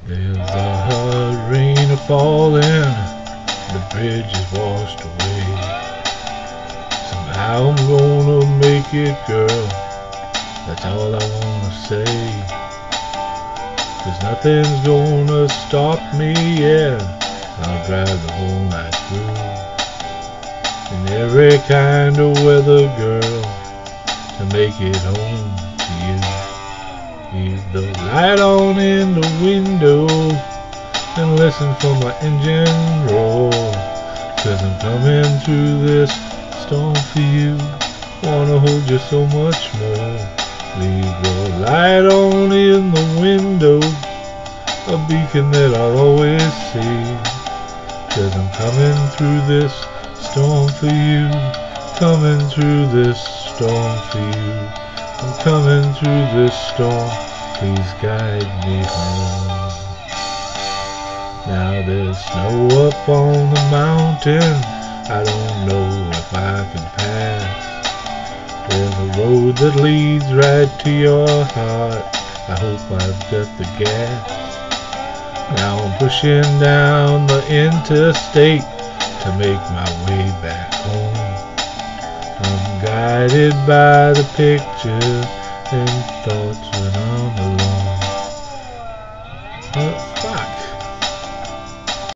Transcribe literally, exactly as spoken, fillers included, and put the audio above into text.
There's a hard rain a-falling, the bridge is washed away. Somehow I'm gonna make it, girl, that's all I wanna say. 'Cause nothing's gonna stop me, yeah, I'll drive the whole night through. In every kind of weather, girl, to make it home to you. Keep the light on in the window and listen for my engine roar. 'Cause I'm coming through this storm for you, wanna hold you so much more. Leave the light on in the window, a beacon that I'll always see. 'Cause I'm coming through this storm for you, coming through this storm for you. I'm coming through this storm, please guide me home. Now there's snow up on the mountain, I don't know if I can pass. There's a road that leads right to your heart, I hope I've got the gas. Now I'm pushing down the interstate to make my way back home. I'm guided by the pictures and thoughts when I'm alone.